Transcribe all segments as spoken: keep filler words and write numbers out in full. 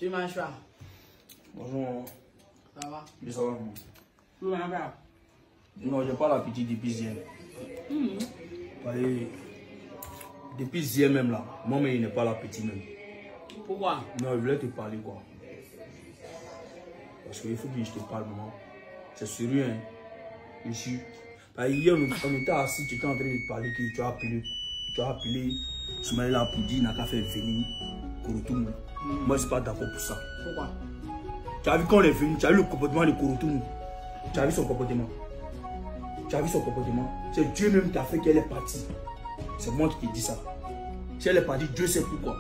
Tu manges pas? Bonjour. Ça va? Oui, ça va. Tu manges pas? Non, je parle à petit depuis hier. Mm. Voyez, depuis hier même là, moi mais il n'est pas là petit même. Pourquoi? Non, je voulais te parler quoi. Parce qu'il faut que je te parle maman. C'est sérieux hein. Ici. Hier on était assis, tu étais en train de parler que tu as appelé. Tu as appelé Soumaïla pour dire n'a qu'à faire venir Kouroutoum. Mm. Moi je suis pas d'accord pour ça. Pourquoi? Tu as vu quand on est venu, tu as vu le comportement de Kouroutoum. Tu as vu son comportement. Tu as vu son comportement. C'est Dieu même qui a fait qu'elle est partie. C'est moi qui te dis ça. Si elle est partie, Dieu sait pourquoi.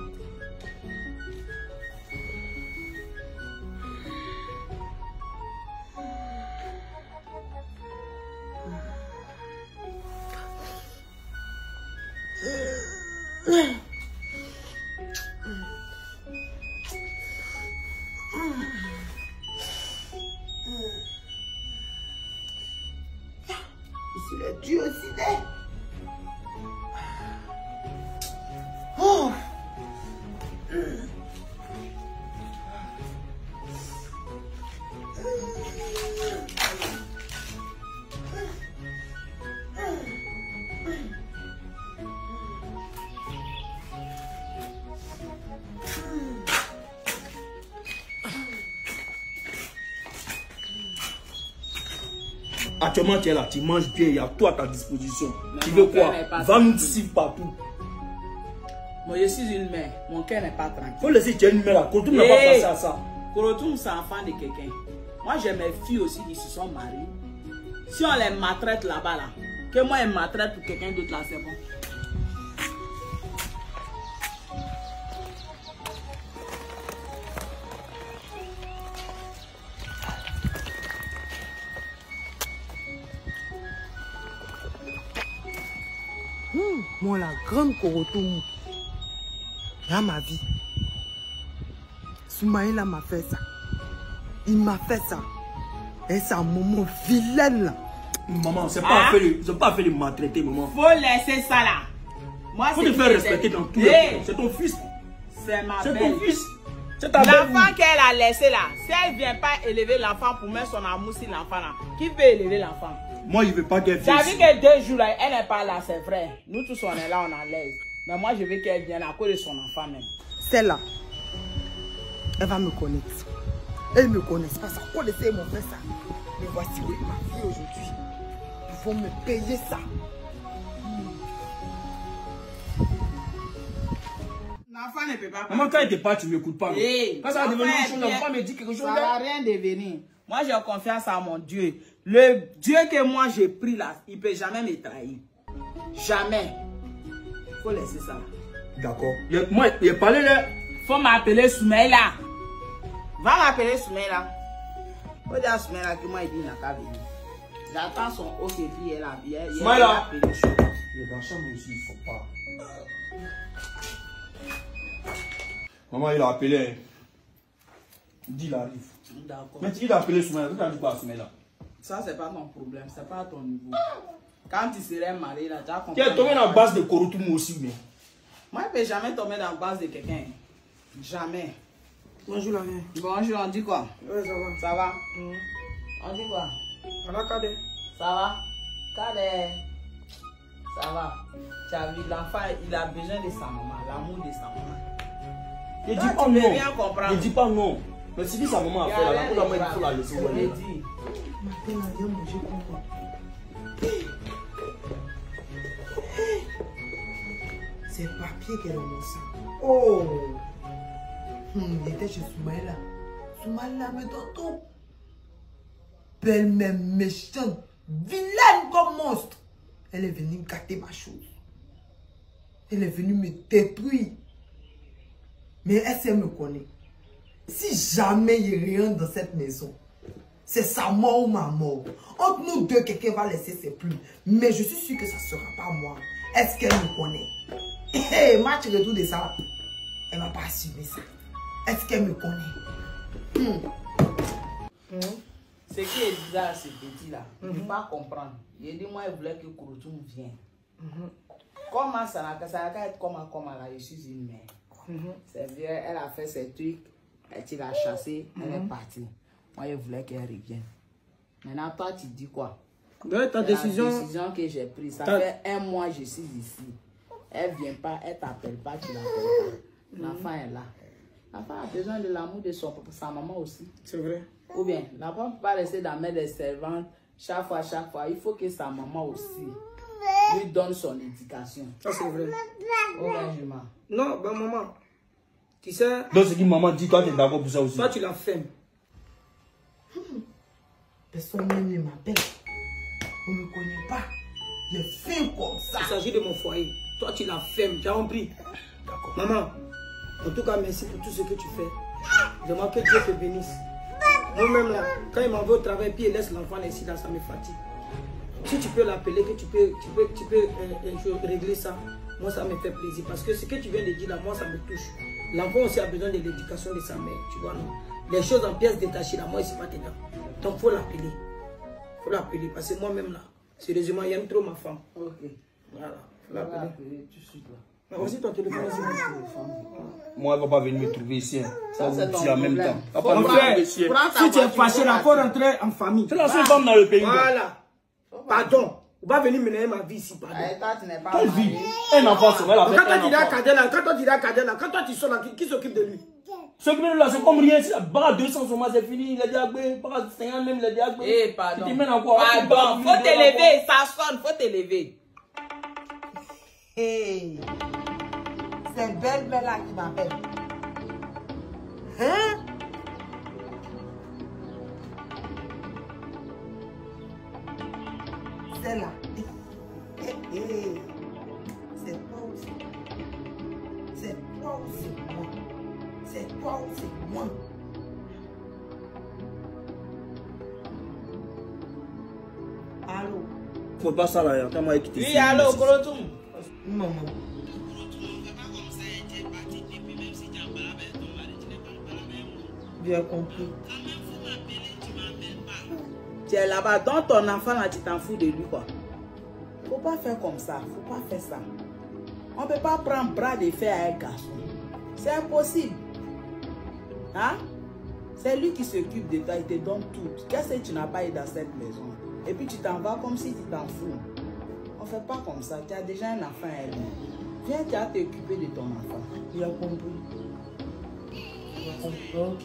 Ici, le Dieu aussi n'est. Oh. Actuellement, tu es là, tu manges bien, il y a tout à ta disposition. Mais tu veux quoi? Va nous suivre partout. Moi, je suis une mère, mon cœur n'est pas tranquille. Faut laisser, tu es une mère là. Kouroutoum n'a pas pensé à ça. Kouroutoum, c'est enfant de quelqu'un. Moi, j'ai mes filles aussi qui se sont mariées. Si on les maltraite là-bas, là, que moi, je maltraite pour quelqu'un d'autre là, c'est bon. Hum, moi, la grande Kouroutoum, dans ma vie, Soumaïla m'a fait ça. Il m'a fait ça. Et c'est un moment vilain là. Maman, c'est pas, ah? pas fait de maltraiter, maman. Faut laisser ça là. Moi, faut te faire respecter dans tous hey. les. C'est ton fils. C'est ma belle. C'est ton fils. C'est ta belle. L'enfant qu'elle a laissé là, si elle ne vient pas élever l'enfant pour mettre son amour sur l'enfant là, qui peut élever l'enfant? Moi, il ne veut pas qu'elle vienne. J'ai vu que deux jours là, elle n'est pas là, c'est vrai. Nous tous, on est là, on est à l'aise. Mais moi, je veux qu'elle vienne à cause de son enfant même. Celle-là, elle va me connaître. Elle ne me connaît pas. Ça connaissait mon frère ça. Mais voici oui, ma fille aujourd'hui. Ils vont me payer ça. L'enfant ne peut pas. Maman, quand elle te parle, tu ne m'écoutes pas. Hey, quand ça va devenir une chose, l'enfant me dit quelque chose. Ça ne va rien devenir. Moi, j'ai confiance en mon Dieu. Le Dieu que moi j'ai pris là, il ne peut jamais me trahir. Jamais. Il faut laisser ça. D'accord. Moi, il a parlé là. Il faut m'appeler Soumaïla. Va m'appeler Soumaïla. Faut dire à Soumaïla que moi, il dit qu'il n'a qu'à venir. J'attends son O C P, elle a bien. Soumaïla. Mais dans la chambre aussi, il ne faut pas. Maman, il a appelé. Il dit il arrive. D'accord. Mais il a appelé Soumaïla. Tu as dit quoi à Soumaïla? Ça, c'est pas ton problème. C'est pas à ton niveau. Quand tu serais marié, là, tu as compris. Tu es tombé dans la base de Kouroutoum aussi, mais. Moi, je ne peux jamais tomber dans la base de quelqu'un. Jamais. Bonjour la mère. Bonjour, on dit quoi? Oui, ça va. Ça va? Mmh. On dit quoi? On a Kadé. Ça va? Kadé. Ça va. Tu as vu, l'enfant, il a besoin de sa maman, l'amour de sa maman. Ne dis pas non. Ne dis pas non. Mais si dit sa maman a fait là, la maman, il faut la laisser. Je l'ai dit. Maintenant, elle vient manger comme moi. C'est papier qu'elle a mis ça. Oh! Hum, il était chez Soumaïla. Soumaïla, mais tonton. Belle, même méchante, vilaine comme monstre. Elle est venue gâter ma chose. Elle est venue me détruire. Mais est-ce qu'elle me connaît? Si jamais il y a rien dans cette maison, c'est sa mort ou ma mort. Entre nous deux, quelqu'un va laisser ses plumes. Mais je suis sûre que ça ne sera pas moi. Est-ce qu'elle me connaît? Hé, hey, match retour de ça. Elle ne va pas assumer ça. Est-ce qu'elle me connaît? Hum. Hum. Ce qui est bizarre, ce petit-là, il ne peut pas comprendre. Il dit, moi, il voulait que Kouroutoum vienne. Mm-hmm. Comment ça n'a qu'à être comme, comme là, je suis une mère. Mm-hmm. C'est vrai, elle a fait ses trucs. Elle tu l'as chassée, elle mm -hmm. est partie. Moi, je voulais qu'elle revienne. Maintenant, toi, tu dis quoi? Ouais, ta décision. La décision que j'ai prise. Ça fait un mois que je suis ici. Elle ne vient pas, elle ne t'appelle pas, tu l'appelles pas. L'enfant est là. L'enfant a besoin de l'amour de son papa, sa maman aussi. C'est vrai. Ou bien, l'enfant ne peut pas rester dans la main des servantes chaque fois, chaque fois. Il faut que sa maman aussi lui donne son éducation. Ça, c'est vrai. Oh, ben, je m'en. Non, ben, maman. Tu sais. Donc, ce que maman dit, toi, tu es d'accord pour ça aussi. Toi, tu la fermes. Personne ne m'appelle. On ne me connaît pas. Je fais comme ça. Il s'agit de mon foyer. Toi, tu la fermes. Tu as compris? D'accord. Maman, en tout cas, merci pour tout ce que tu fais. J'aimerais que Dieu te bénisse. Moi-même, là, quand il m'envoie au travail, puis il laisse l'enfant ici, là, ça me fatigue. Si tu peux l'appeler, que tu peux, tu peux, tu peux euh, euh, régler ça, moi, ça me fait plaisir. Parce que ce que tu viens de dire là, moi, ça me touche. L'enfant aussi a besoin de l'éducation de sa mère. Tu vois, non? Les choses en pièces détachées, là, moi, je ne suis pas dedans. Donc, il faut l'appeler. Il faut l'appeler. Parce que moi-même, là, sérieusement, j'aime trop ma femme. Ok. Voilà. Il faut l'appeler. Tu suis là. Mais aussi ton téléphone aussi. Moi, elle ne va pas venir me trouver ici. Hein. Ça, Ça vous dit en même temps. Faut prendre, si tu es fâché, là, il faut rentrer en famille. C'est la seule femme dans le pays. Voilà. Pardon. On va venir mener ma vie ici, pardon. Quelle vie? Un enfant, c'est vrai, la Quand toi tu dis à Kadela, quand toi tu dis à Kadela, quand toi tu sors là, qui, qui s'occupe de lui? Ceux qui viennent là, c'est comme rien. Si la barre deux cents, c'est fini. Il a dit à Gbé, barre cinquante même, il a dit à Gbé. Eh, pardon. Tu te mènes encore. Pardon, faut t'élever, ça sonne, faut t'élever. Hey, c'est belle belle là qui m'appelle. Hein? C'est là. Hey, hey. C'est toi aussi. C'est toi ou c'est moi. C'est toi ou c'est moi. Allô? Faut pas ça là, quand moi qui te Oui, allô, Kolotum. Maman. Bien compris. Tu es là-bas, dans ton enfant là, tu t'en fous de lui quoi. Faut pas faire comme ça, faut pas faire ça. On peut pas prendre bras de fer à un garçon. C'est impossible. Hein? C'est lui qui s'occupe de toi, il te donne tout. Qu'est-ce que tu n'as pas eu dans cette maison? Et puis tu t'en vas comme si tu t'en fous. On fait pas comme ça. Tu as déjà un enfant à lui. Viens, tu as t'occuper de ton enfant. Il a compris. Il a compris. Ok.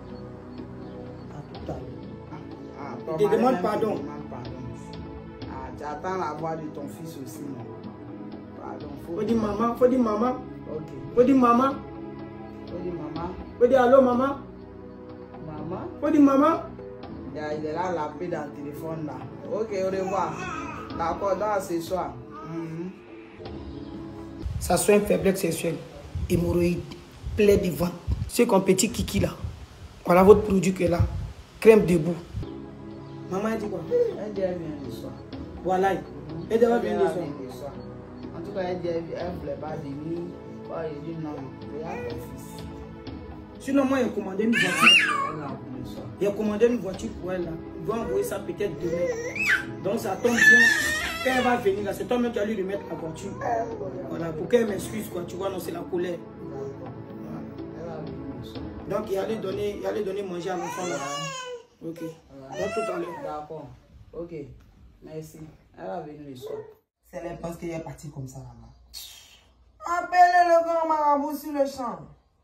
À tout à l'heure. Ah, Je te demande pardon. pardon. Ah, tu attends la voix de ton fils aussi, non? Pardon. Faut, Faut dire maman, faut dire maman. Ok. Faut dire maman. Faut dire maman. Faut dire allô maman. Maman. Faut dire maman. Il est là, la paix dans le téléphone là. Ok, au revoir. D'accord, dans ce soir. Mm-hmm. Ça soit une faiblesse sexuelle, hémorroïde, plaie de ventre. C'est comme petit kiki là. Voilà votre produit que là. Crème debout. Maman elle dit quoi? Elle dit elle vient le soir. Voilà. Elle dit elle vient le soir. En tout cas, elle dit elle ne voulait pas venir. Oh, il dit non, il y a ton fils. Sinon, moi, j'ai commandé une voiture. Elle a voulu le soir. J'ai commandé une voiture pour elle là. Il doit envoyer ça peut-être demain. Donc ça tombe bien. Quand elle va venir là, c'est toi-même qui vas lui remettre la voiture. Voilà, pour qu'elle m'excuse quoi. Tu vois, non, c'est la colère. Elle a voulu le soir. Donc il allait donner, il allait donner manger à l'enfant là. Ok. Donc tout à l'heure. D'accord. Ok. Merci. Elle va venir le soir. C'est les parce qu'il est parti comme ça là-bas. Appelez le grand marabout sur le champ.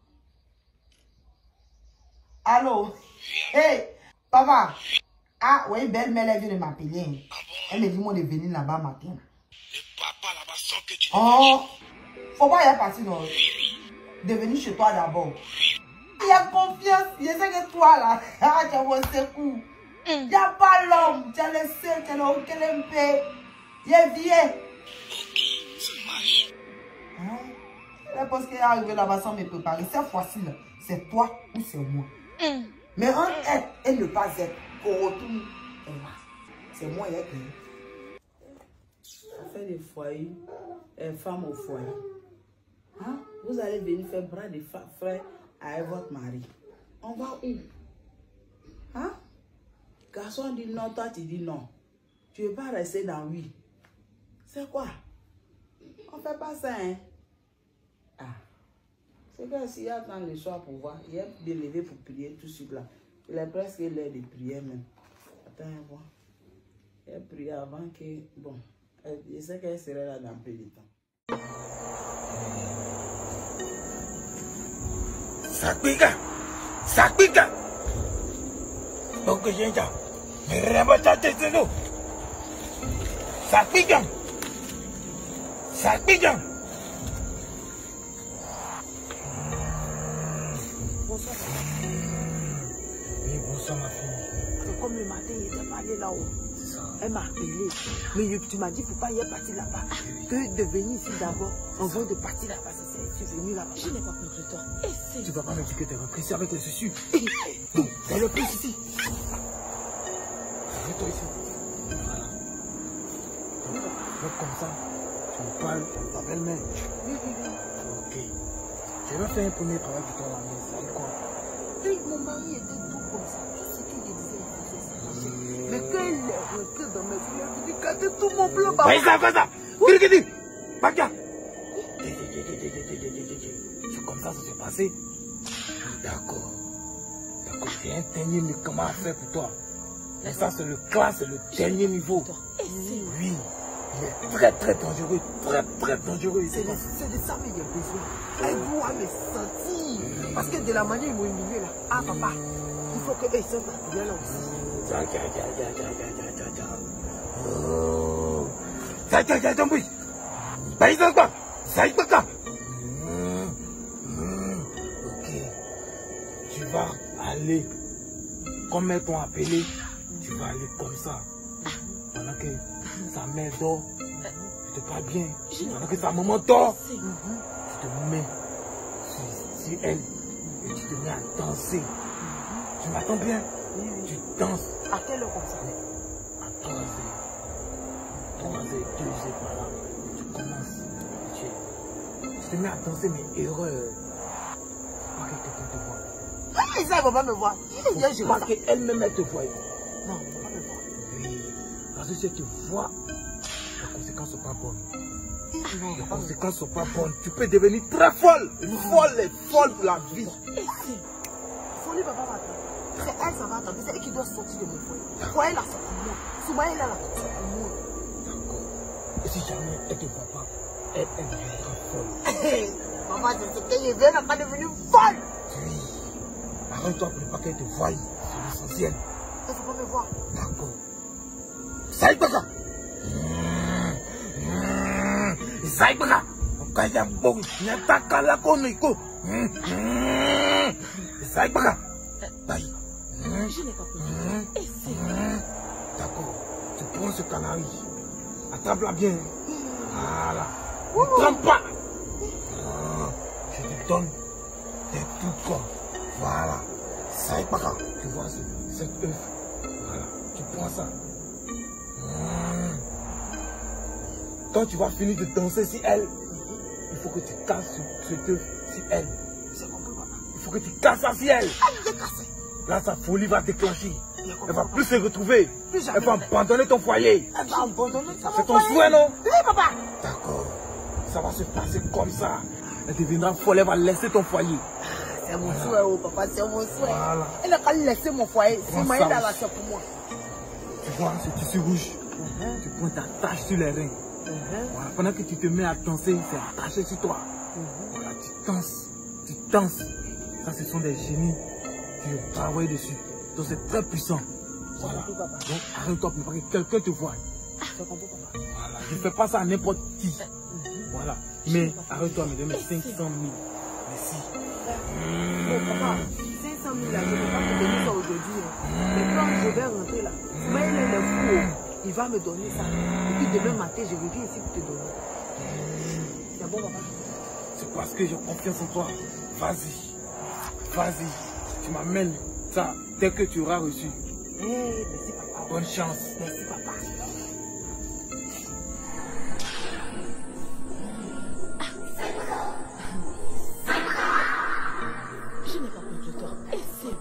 Allô? Hey, papa. Ah, oui, belle mère, elle vient de m'appeler. Elle me dit moi de venir là-bas matin. Le papa là-bas sans que tu... Oh, faut pas y aller partir non. De venir chez toi d'abord. Il y a confiance. Je sais que toi là, ah, tu as mon secours. Il n'y a pas l'homme. Tu as le seul, tu as le auquel M P. Il est vieux. Ok, ça marche. Hein? Parce qu'elle est arrivée là-bas sans me préparer. Cette fois-ci, c'est toi ou c'est moi. Mm. Mais en être et ne pas être, qu'on retourne, c'est moi et elle. On fait des foyers, euh, femmes au foyer. Hein? Vous allez venir faire bras de frère avec votre mari. On va où? Hein? Garçon dit non, toi tu dis non. Tu ne veux pas rester dans oui. C'est quoi? On ne fait pas ça, hein? Ah. C'est que s'il attend le soir pour voir, il est bien levé pour prier tout sur là. Il est presque l'heure de prier même. Attends, voir. Il a prié avant que... Bon, je sais qu'elle serait là dans peu de temps. Sakpika! Sakpika! Donc j'ai dit, mais remonte tes genoux! Sakpika! Sakpika! Bonsoir. Oui, bonsoir ma fille. C'est comme le matin, il était pas allé là-haut. Elle m'a appelé. Mais tu m'as dit, il ne faut pas y être parti là-bas. Que de venir ici d'abord. On veut de partir là-bas. C'est venu là-bas. Je n'ai pas compris toi. Essaye. Tu ne vas pas me dire que tu es repris ici avec les sucres. Non, c'est le plus ici. Arrête-toi ici. Voilà. Donc comme ça, tu me parles de ta belle-mère. Oui, oui, oui. Ok. Je vais faire un premier travail pour ton ami. Ça dit quoi? Oui, mon mari était tout comme ça. Tout ce qu'il disait, il faisait ça. Mais quand il est rentré dans mes yeux, il dit gâter tout mon plan. Fais ça, fais ça. Qu'est-ce que tu dis? Bakia. C'est comme ça que ça s'est passé. D'accord. D'accord. J'ai un dernier médicament à faire pour toi. Mais ça, c'est le classe, c'est le dernier niveau. Oui. Il est très, très dangereux. Très, très dangereux. C'est de, de ça que j'ai besoin. Elle doit me sentir. Parce que de la manière dont il m'a humilié là, ah papa, il faut qu'elle sorte la douleur là aussi. Ça, ça, ça, ça, ça, ça, ça. Oh. Ça, ça, ça, ça, oui. Bah, il s'en va. Ça, il s'en va. Ok. Tu vas aller, comme elles t'ont appelé, tu vas aller comme ça. Pendant que sa mère dort, tu te parles bien. Pendant que sa maman dort, tu te mets sur, sur elle et tu te mets à danser. Tu m'attends bien? Tu danses. À quelle heure comme ça? À trois heures. trois heures, deux heures par là. Tu commences. Tu, tu te mets à danser, mais erreur. Faut pas que quelqu'un te voie. Ah, ça, elle ne va pas me voir. Faut pas qu'elle-même elle te voie. Non, elle ne va pas me voir. Oui. Parce que si elle te voit, les conséquences ne sont pas bonnes. Non, Les conséquences ne sont pas bonnes. Tu peux devenir très folle. Une folle est folle pour la vie. Folie, papa va attendre. C'est elle, ça va attendre. C'est elle qui doit sortir de mon foyer. Le foyer, elle a sorti moi. Souvent, elle a la sorti moi. D'accord. Et si jamais elle ne te voit pas, elle, elle deviendra folle. Maman, c'est ce qu'elle veut, elle n'a pas devenu folle. Oui. Arrête-toi pour ne pas qu'elle te voie. C'est l'essentiel. Elle ne faut pas me voir. D'accord. Ça y est, papa. Ça y est, papa. Ça y est, bon. Il y a ta cala qu'on est quoi. Ça y est, papa. Bye. Je n'ai pas compris. Essaye. D'accord. Tu prends ce canari. Attrape-la bien. Voilà. Ne trempe pas. Je te donne des tout corps. Voilà. Ça y est, papa. Tu vois cet œuf. Voilà. Tu prends ça. Quand tu vas finir de danser sur elle, il faut que tu casses cet œuf sur elle. C'est compris, papa. Il faut que tu casses ça sur elle. Elle est cassée. Là, sa folie va déclencher. Elle va plus se retrouver. Plus Elle va abandonner ton foyer. Elle va abandonner ça. C'est ton souhait, non? Oui, papa. D'accord. Ça va se passer comme ça. Elle deviendra folle, elle va laisser ton foyer. C'est mon souhait, oh papa, c'est mon souhait. Voilà. Elle n'a qu'à laisser mon foyer. Si Prends moi, ça elle a la aussi. c'est pour moi. Tu vois ce tissu rouge? Uh-huh. Tu prends ta tache sur les reins. Uh-huh. Voilà. Pendant que tu te mets à danser, c'est attaché sur toi. Uh-huh. Voilà, tu danses. Tu danses. Ça, ce sont des génies qui ont travaillé dessus. Donc, c'est très puissant. Voilà. compris, papa. Donc, arrête-toi pour ne pas que quelqu'un te voie. C'est compris, papa. Voilà. Je ne fais pas ça à n'importe qui. Voilà. Mais arrête-toi, me donne cinq cent mille. Merci. Bon, papa, cinq cent mille là, je ne peux pas te donner ça aujourd'hui. hein. Mais quand je vais rentrer là, moi, il est le fou. Il va me donner ça. Et puis demain matin, je reviens ici pour te donner. C'est bon, papa? C'est parce que j'ai confiance en toi. Vas-y. Vas-y. Tu m'amènes ça dès que tu auras reçu. Eh, merci, papa. Bonne chance. Merci, papa. Je n'ai pas compris toi. Essaye.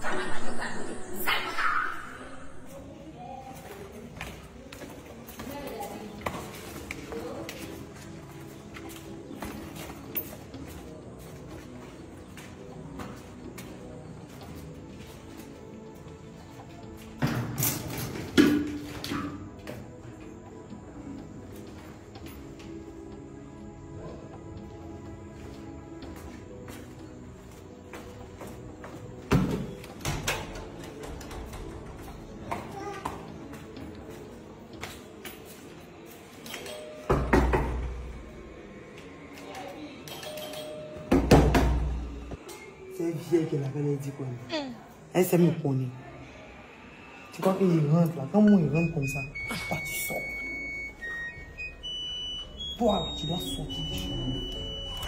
elle qu'elle avait dit quoi. Elle s'est me connaît. Tu crois qu'il rentre là? Comment il rentre comme ça? Toi, tu sors. Toi, là, tu dois sortir de chez nous.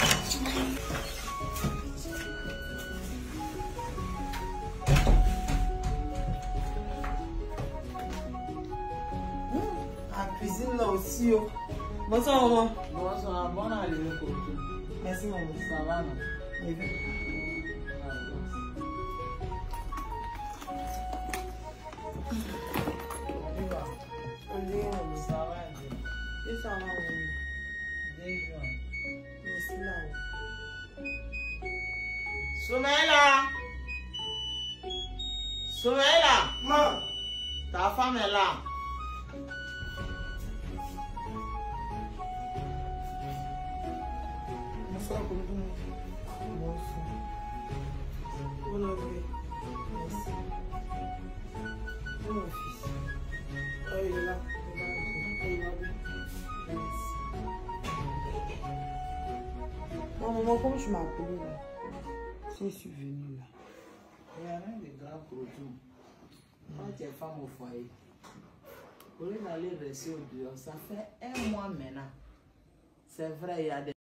La cuisine là aussi. Oh. Bonsoir, maman. Bonsoir, bon allée, le coton. Merci, maman. Ça va, non? Et bien. Ça va, Et ça va, maman. déjà. Merci, là. Soumaïla! Soumaïla! Maman. Ta femme est là. Bonsoir, Koudou. Bonsoir. Bonne nuit. Merci. Oh, mon fils. Oh, il est là. Il est là. Oh, il va bien. Merci. Non, maman, comment tu m'as appelé là? Je suis venue là. Il n'y a rien de grave pour tout. Quand tu es femme au foyer, au lieu d'aller rester au dehors, ça fait un mois maintenant. C'est vrai, il y a des